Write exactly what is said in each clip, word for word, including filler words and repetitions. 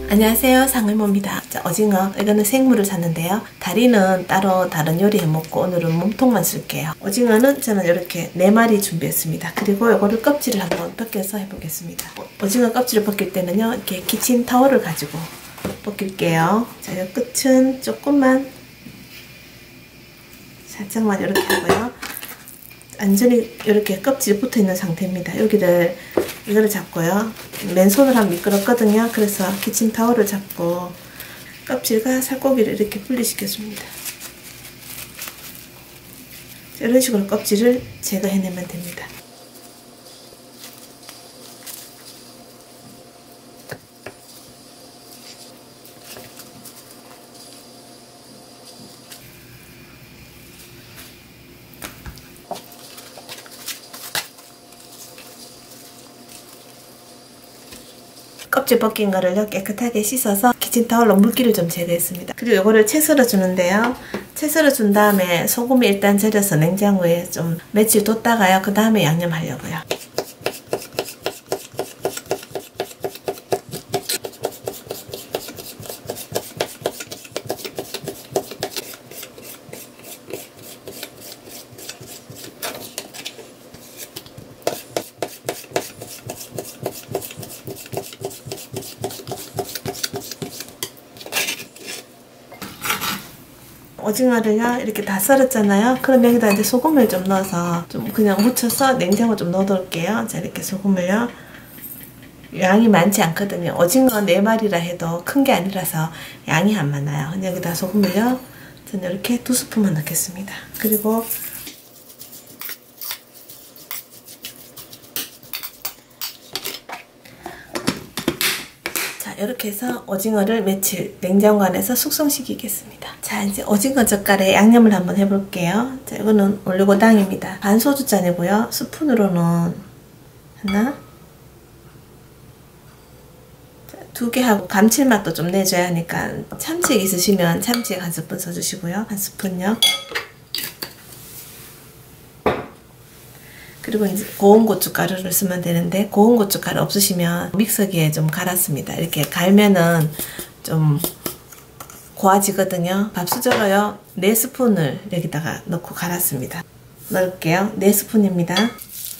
안녕하세요, 상의모입니다. 자, 오징어, 이거는 생물을 샀는데요. 다리는 따로 다른 요리 해먹고 오늘은 몸통만 쓸게요. 오징어는 저는 이렇게 네 마리 준비했습니다. 그리고 이거를 껍질을 한번 벗겨서 해보겠습니다. 오징어 껍질을 벗길 때는요, 이렇게 키친타올을 가지고 벗길게요. 자, 이 끝은 조금만 살짝만 이렇게 하고요. 완전히 이렇게 껍질이 붙어 있는 상태입니다. 여기를 이거를 잡고요. 맨손으로 하면 미끄럽거든요. 그래서 키친타올을 잡고 껍질과 살코기를 이렇게 분리시켜줍니다. 이런 식으로 껍질을 제거해내면 됩니다. 껍질 벗긴 거를요 깨끗하게 씻어서 키친타올로 물기를 좀 제거했습니다. 그리고 이거를 채 썰어 주는데요. 채 썰어 준 다음에 소금에 일단 절여서 냉장고에 좀 며칠 뒀다가요. 그 다음에 양념하려고요. 오징어를요 이렇게 다 썰었잖아요. 그럼 여기다 이제 소금을 좀 넣어서 좀 그냥 묻혀서 냉장고 좀 넣어둘게요. 자, 이렇게 소금을요. 양이 많지 않거든요. 오징어 네 마리라 해도 큰 게 아니라서 양이 안 많아요. 여기다 소금을요. 저는 이렇게 두 스푼만 넣겠습니다. 그리고 이렇게 해서 오징어를 며칠 냉장고 안에서 숙성시키겠습니다. 자, 이제 오징어 젓갈에 양념을 한번 해볼게요. 자, 이거는 올리고당입니다. 반 소주잔이고요. 스푼으로는 하나, 두 개 하고 감칠맛도 좀 내줘야 하니까 참치액 있으시면 참치액 한 스푼 써주시고요. 한 스푼요. 그리고 이제 고운 고춧가루를 쓰면 되는데 고운 고춧가루 없으시면 믹서기에 좀 갈았습니다. 이렇게 갈면은 좀 고와지거든요. 밥수저로요 네 스푼을 여기다가 넣고 갈았습니다. 넣을게요. 네 스푼입니다. 자,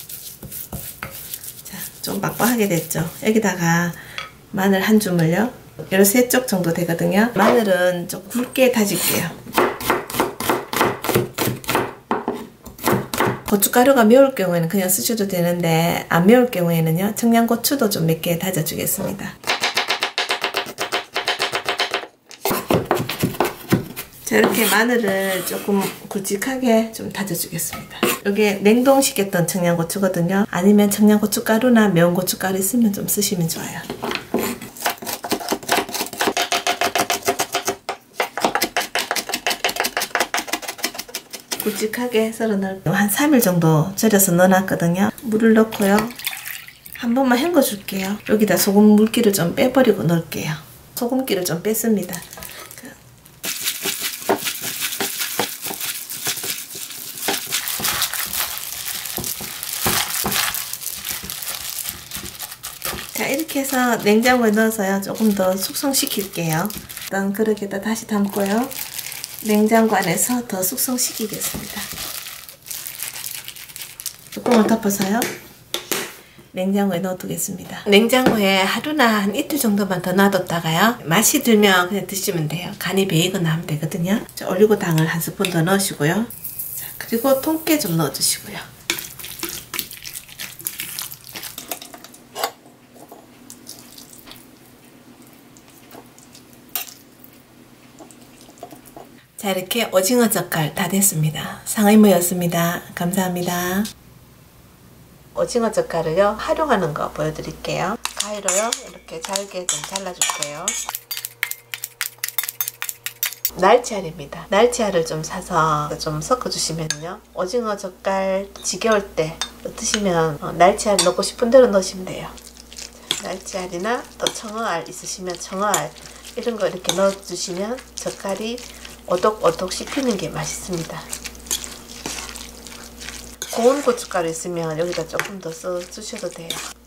좀 빡빡하게 됐죠. 여기다가 마늘 한 주물요. 열세 쪽 정도 되거든요. 마늘은 좀 굵게 다질게요. 고춧가루가 매울 경우에는 그냥 쓰셔도 되는데 안 매울 경우에는요 청양고추도 좀 몇 개 다져주겠습니다. 자, 이렇게 마늘을 조금 굵직하게 좀 다져주겠습니다. 이게 냉동시켰던 청양고추거든요. 아니면 청양고춧가루나 매운 고춧가루 있으면 좀 쓰시면 좋아요. 굵직하게 썰어 넣을게요. 한 삼 일 정도 절여서 넣어놨거든요. 물을 넣고요. 한 번만 헹궈 줄게요. 여기다 소금 물기를 좀 빼버리고 넣을게요. 소금기를 좀 뺐습니다. 자, 이렇게 해서 냉장고에 넣어서요. 조금 더 숙성시킬게요. 일단 그릇에다 다시 담고요. 냉장고 안에서 더 숙성시키겠습니다. 뚜껑을 덮어서요. 냉장고에 넣어두겠습니다. 냉장고에 하루나 한 이틀 정도만 더 놔뒀다가요. 맛이 들면 그냥 드시면 돼요. 간이 배이거나 하면 되거든요. 자, 올리고당을 한 스푼 더 넣으시고요. 자, 그리고 통깨 좀 넣어주시고요. 자, 이렇게 오징어 젓갈 다 됐습니다. 상의모였습니다. 감사합니다. 오징어 젓갈을요 활용하는 거 보여드릴게요. 가위로요 이렇게 잘게 좀 잘라줄게요. 날치알입니다. 날치알을 좀 사서 좀 섞어주시면요 오징어 젓갈 지겨울 때 드시면 날치알 넣고 싶은 대로 넣으시면 돼요. 날치알이나 또 청어알 있으시면 청어알 이런 거 이렇게 넣어주시면 젓갈이 오독오독 씹히는 게 맛있습니다. 고운 고춧가루 있으면 여기다 조금 더 써주셔도 돼요.